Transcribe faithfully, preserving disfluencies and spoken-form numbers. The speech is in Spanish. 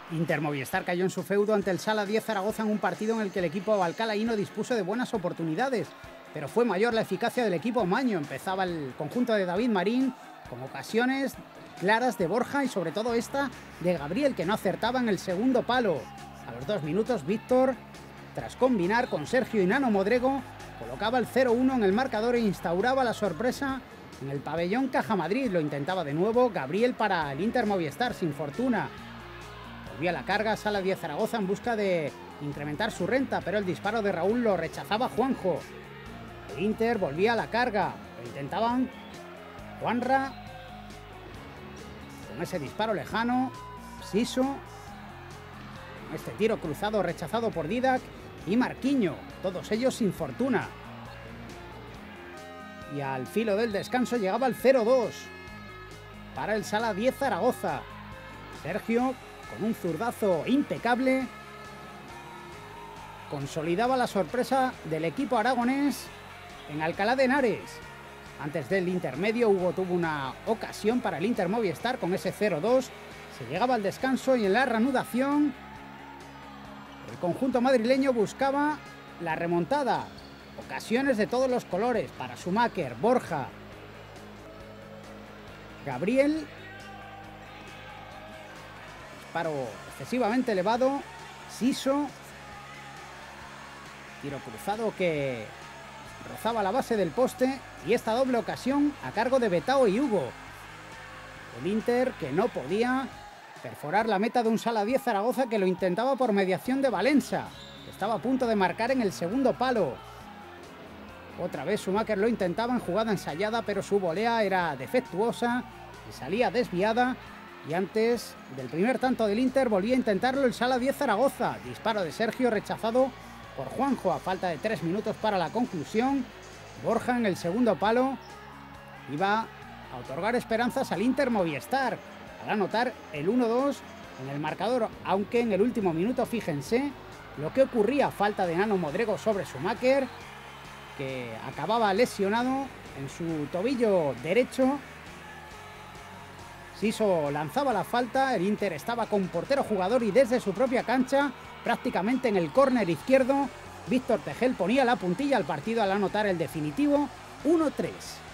Inter Movistar cayó en su feudo ante el Sala diez Zaragoza en un partido en el que el equipo alcalaíno dispuso de buenas oportunidades, pero fue mayor la eficacia del equipo maño. Empezaba el conjunto de David Marín con ocasiones claras de Borja y sobre todo esta de Gabriel, que no acertaba en el segundo palo. A los dos minutos, Víctor, tras combinar con Sergio y Nano Modrego, colocaba el cero uno en el marcador e instauraba la sorpresa en el pabellón Caja Madrid. Lo intentaba de nuevo Gabriel para el Inter Movistar, sin fortuna. Volvía a la carga Sala diez Zaragoza en busca de incrementar su renta, pero el disparo de Raúl lo rechazaba Juanjo. El Inter volvía a la carga, lo intentaban Juanra con ese disparo lejano, Siso, con este tiro cruzado rechazado por Didac y Marquinho, todos ellos sin fortuna. Y al filo del descanso llegaba el cero dos para el Sala diez Zaragoza. Sergio, con un zurdazo impecable, consolidaba la sorpresa del equipo aragonés en Alcalá de Henares. Antes del intermedio, Hugo tuvo una ocasión para el Inter Movistar con ese cero dos. Se llegaba al descanso y en la reanudación el conjunto madrileño buscaba la remontada. Ocasiones de todos los colores para Schumacher, Borja, Gabriel. Disparo excesivamente elevado, Siso. Tiro cruzado que rozaba la base del poste y esta doble ocasión a cargo de Betao y Hugo. El Inter que no podía perforar la meta de un Sala diez Zaragoza que lo intentaba por mediación de Valencia. Estaba a punto de marcar en el segundo palo. Otra vez Schumacher lo intentaba en jugada ensayada, pero su volea era defectuosa y salía desviada. Y antes del primer tanto del Inter volvía a intentarlo el Sala diez Zaragoza. Disparo de Sergio rechazado por Juanjo a falta de tres minutos para la conclusión. Borja en el segundo palo iba a otorgar esperanzas al Inter Movistar al anotar el uno dos en el marcador, aunque en el último minuto, fíjense lo que ocurría, falta de Nano Modrego sobre Schumacher, que acababa lesionado en su tobillo derecho. Siso lanzaba la falta, el Inter estaba con portero jugador y desde su propia cancha, prácticamente en el córner izquierdo, Víctor Tejel ponía la puntilla al partido al anotar el definitivo uno tres.